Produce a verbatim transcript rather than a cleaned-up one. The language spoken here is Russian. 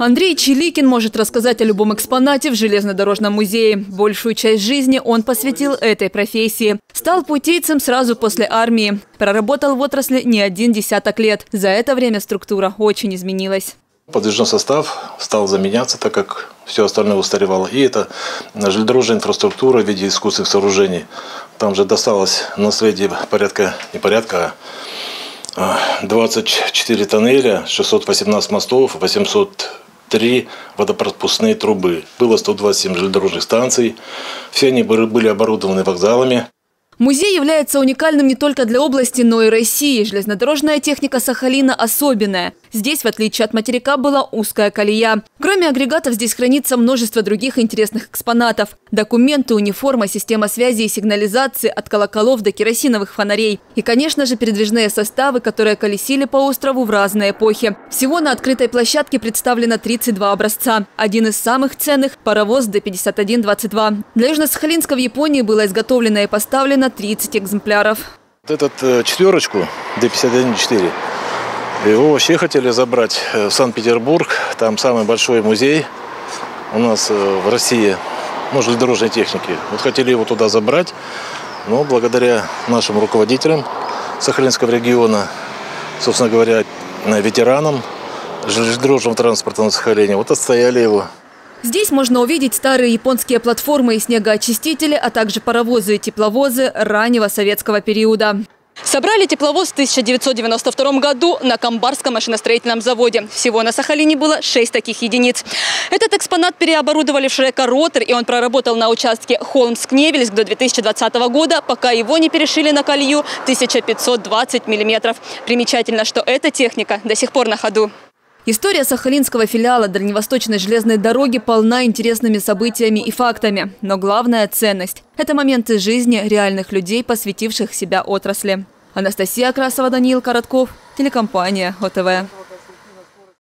Андрей Чиликин может рассказать о любом экспонате в железнодорожном музее. Большую часть жизни он посвятил этой профессии. Стал путейцем сразу после армии. Проработал в отрасли не один десяток лет. За это время структура очень изменилась. Подвижной состав стал заменяться, так как все остальное устаревало. И это железнодорожная инфраструктура в виде искусственных сооружений. Там же досталось наследие порядка, не порядка, а двадцать четыре тоннеля, шестьсот восемнадцать мостов, восемьсот три водопропускные трубы. Было сто двадцать семь железнодорожных станций. Все они были оборудованы вокзалами. Музей является уникальным не только для области, но и России. Железнодорожная техника Сахалина особенная. Здесь, в отличие от материка, была узкая колея. Кроме агрегатов, здесь хранится множество других интересных экспонатов. Документы, униформа, система связи и сигнализации от колоколов до керосиновых фонарей. И, конечно же, передвижные составы, которые колесили по острову в разные эпохи. Всего на открытой площадке представлено тридцать два образца. Один из самых ценных – паровоз Д пятьдесят один двадцать два. Для Южно-Сахалинска в Японии было изготовлено и поставлено тридцать экземпляров. Вот этот э, четверочку Д пятьдесят один четыре. Его вообще хотели забрать в Санкт-Петербург. Там самый большой музей у нас в России, ну, железнодорожной техники. Вот хотели его туда забрать, но благодаря нашим руководителям Сахалинского региона, собственно говоря, ветеранам железнодорожного транспорта на Сахалине, вот отстояли его. Здесь можно увидеть старые японские платформы и снегоочистители, а также паровозы и тепловозы раннего советского периода. Собрали тепловоз в тысяча девятьсот девяносто втором году на Камбарском машиностроительном заводе. Всего на Сахалине было шесть таких единиц. Этот экспонат переоборудовали в широкоротор, и он проработал на участке Холмск-Невельск до две тысячи двадцатого года, пока его не перешили на колею тысяча пятьсот двадцать миллиметров. Примечательно, что эта техника до сих пор на ходу. История сахалинского филиала Дальневосточной железной дороги полна интересными событиями и фактами. Но главная ценность – это моменты жизни реальных людей, посвятивших себя отрасли. Анастасия Красова, Даниил Коротков, телекомпания О Тэ Вэ.